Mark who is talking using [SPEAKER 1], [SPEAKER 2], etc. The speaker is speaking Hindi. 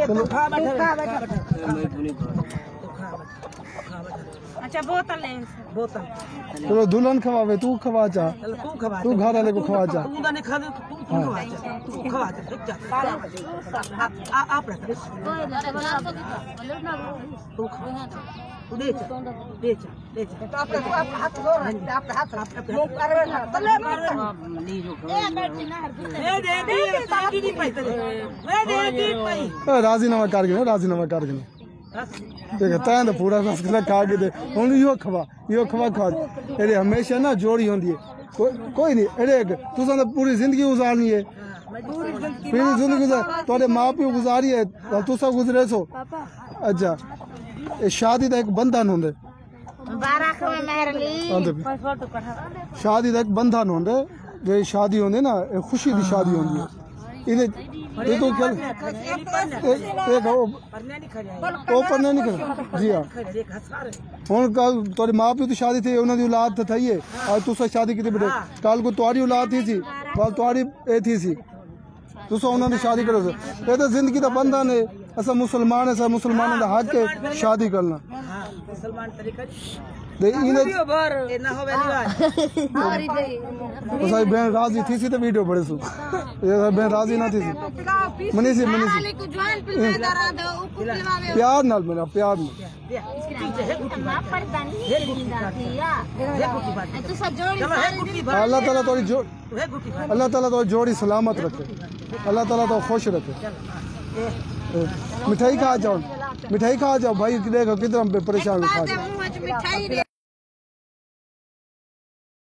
[SPEAKER 1] अच्छा बोतल ले बोतल
[SPEAKER 2] चलो दुल्हन खवावे तू खवा जा तू घर वाले को खवा जा राजीनामा कर गए देख तैं तो पूरा रसगुल्ला खा के दे हूँ यो खवा खवा अरे हमेशा ना जोड़ी होंगी है कोई नहीं अरे तुसा तो पूरी जिंदगी गुजारनी है पूरी जिंदगी गुजार माँ प्यो गुजारी है तुसा गुजरे सो अच्छा शादी का एक बंधन होंगे शादी का एक बंधन होंगे जो शादी होंगे ना खुशी की शादी होंगी है देखो क्या पढ़ने नहीं कर जी हाँ हूँ कल थोड़ी माँ प्यो की शादी थी उन्होंने औलाद तो थी है आज तुसा शादी की बेटे कल को तुम्हारी औलाद थी कल तुम्हारी ए थी सी तुसा उन्होंने शादी करो ये तो जिंदगी का बंधन है असा मुसलमान है सब मुसलमानों का हक है शादी करना बहन राजी थी सी तो वीडियो बड़े सु बहन राजी ना थी मनी सी प्यार नाल मेरा प्यार अल्लाह ताला तो जोड़ी सलामत रखे अल्लाह ताला तो खुश रखे मिठाई खा जाओ भाई देखो कितना परेशान खा जाओ